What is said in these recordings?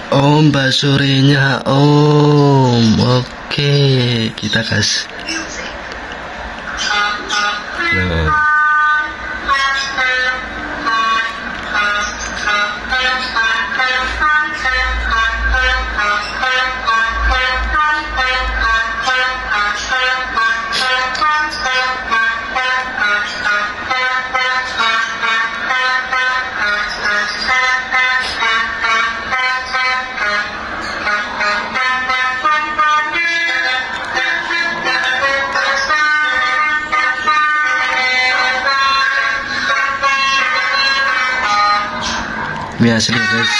Om basurenya Om. Oke, kita gas. Nah. Ini asli guys,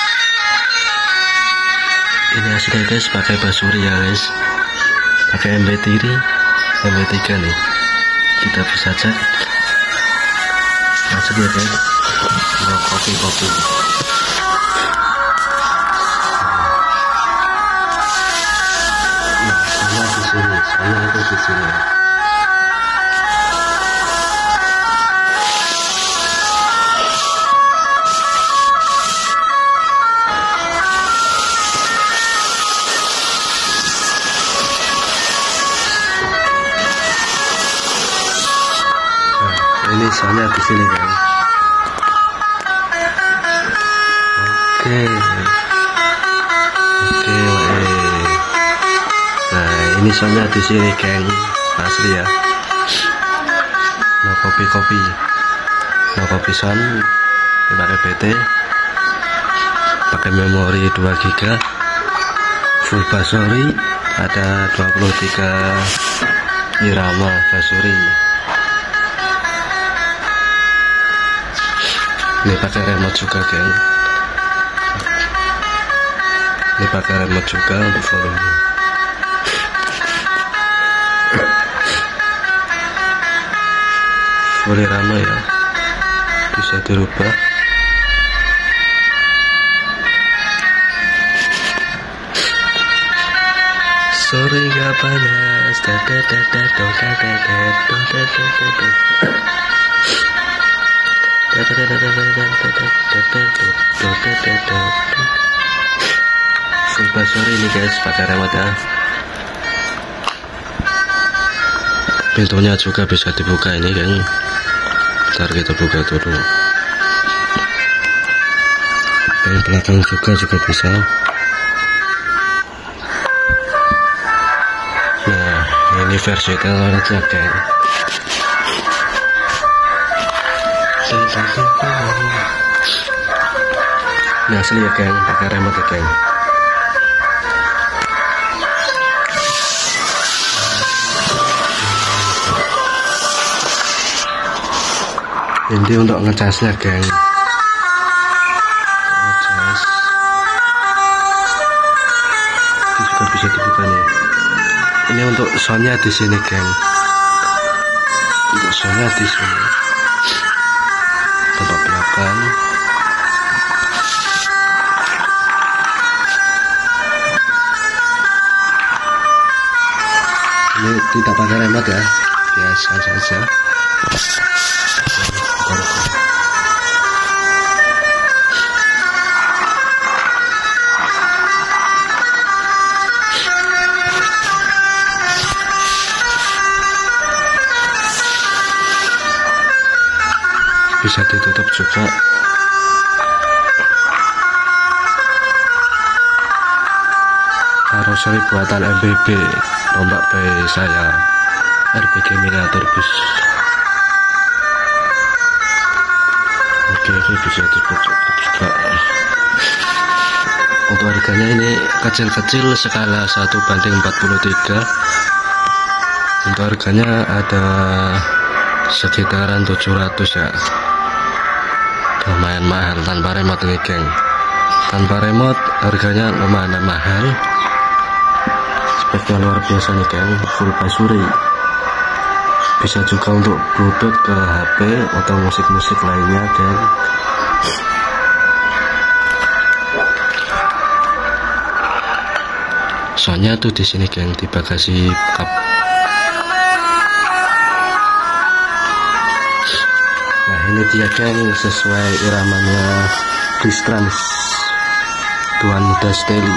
ini asli guys, pakai basuri ya guys, pakai MB3 nih, kita bisa cek asli ya guys. Nah, kopi soalnya itu di sini. Ini soalnya di sini kan. Oke. Nah, ini soalnya di sini geng, asli ya. No kopi. No kopi sound. Ini pakai PT. Pakai memori 2 GB. Full basuri, ada 23 irama basuri. Ini pakai remote juga geng. Ini pakai remote juga untuk volume. Full irama ya, bisa dirubah. Sore gak panas. Full basuri ini guys, pakai remote ya. Pintunya juga bisa dibuka ini kan. Ntar kita buka dulu. Yang belakang juga bisa. Nah, ini versi teloretnya geng. Ini asli ya geng, pakai remote ya geng. Ini untuk ngecasnya geng. Ngecas. Ini juga bisa dibuka nih. Ini untuk soundnya di sini geng. Untuk soundnya di sini. Tempat belakang. Ini tidak pakai remote ya, biasa saja. Bisa ditutup juga. Karoseri buatan MBB, rombak B saya, RBG miniatur bus. Oke, ini bisa ditutup juga. Untuk harganya ini kecil-kecil, skala 1/43. Untuk harganya ada sekitaran 700 ya. Lumayan mahal tanpa remote ini geng. Tanpa remote harganya lumayan mahal. Speknya luar biasa nih geng, full basuri. Bisa juga untuk bluetooth ke HP atau musik-musik lainnya geng. Soalnya tuh di sini geng, di bagasi kap. Nah ini dia geng, sesuai iramanya Distrans. Tuan Muda Steli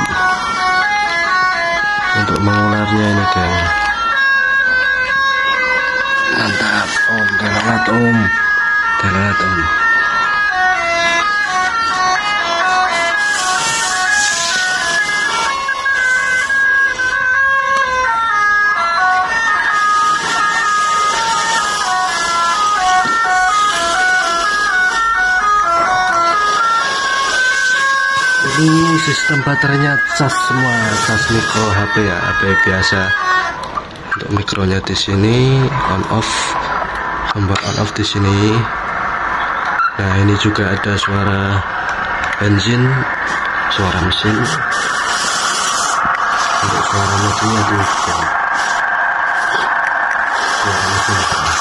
untuk mengularnya ini geng. Mantap om, delalat om, delalat om. Ini sistem baterainya cas semua, cas mikro HP ya, HP biasa. Untuk mikronya di sini on off, tombol on off di sini. Nah ini juga ada suara bensin, suara mesin. Untuk suara mesinnya itu suara mesin.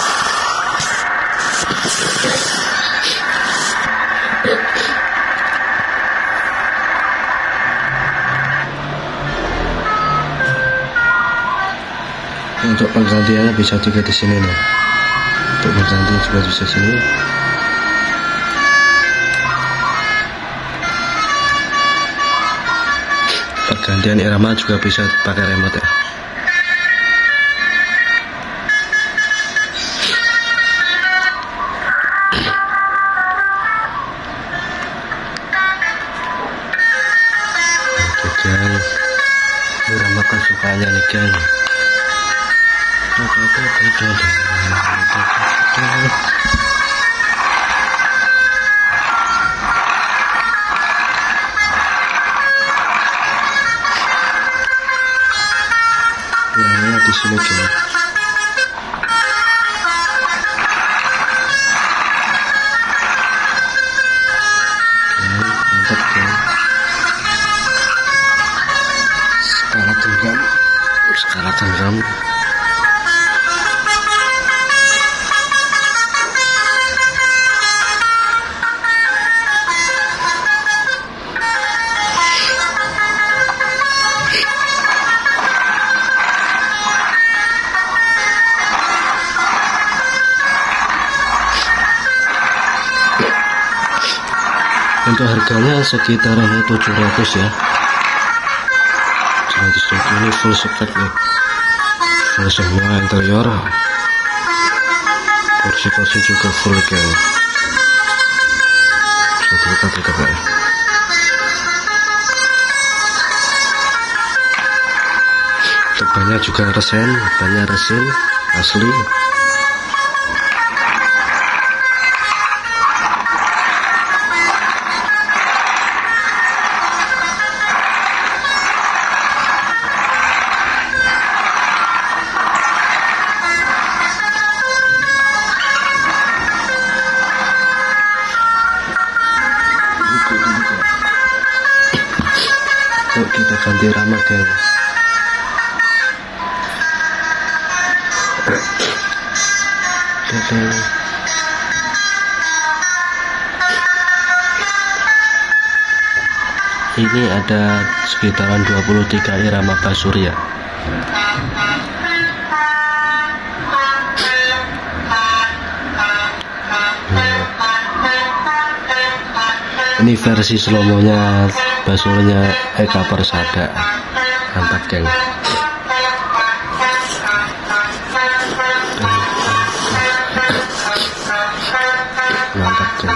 Untuk penggantiannya bisa juga di sini nih. Untuk pengganti juga bisa sini. Pergantian irama juga bisa pakai remote ya. Oke geng, irama kesukaannya nih geng. Irama di sini geng. Mantap geng. Skala genggam, skala genggam. Untuk harganya sekitaran 700 ya. 700 ini full spec nih, full semua interior, kursi-kursi juga full geng. Bisa buka ya. Untuk bannya juga resin, bannya resin asli. Yuk kita ganti rama geng. Ini ada sekitaran 23 irama basurya. Ini versi slow-mo-nya basurnya Eka Persada. Mantap geng. Mantap geng.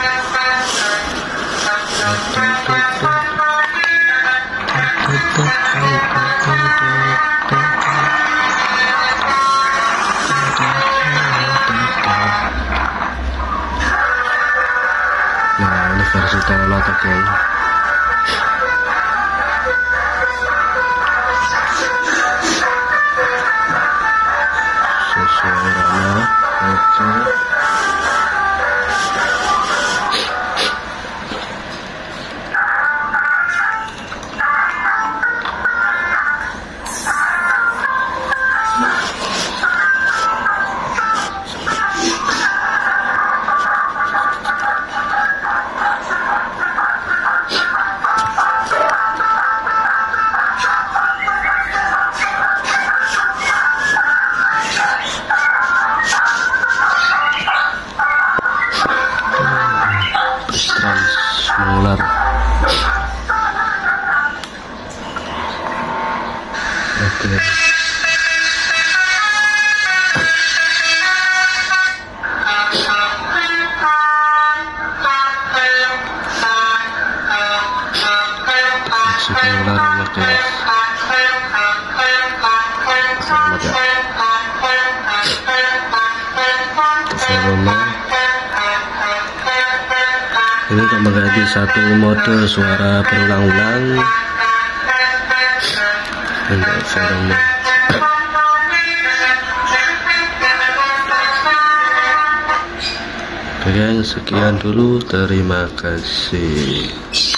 Nah ini versi terlalu geng. Sesuai rama kecil. Mengular. volume. Ini untuk mengganti satu mode suara berulang-ulang untuk volume. Oke, sekian dulu, terima kasih.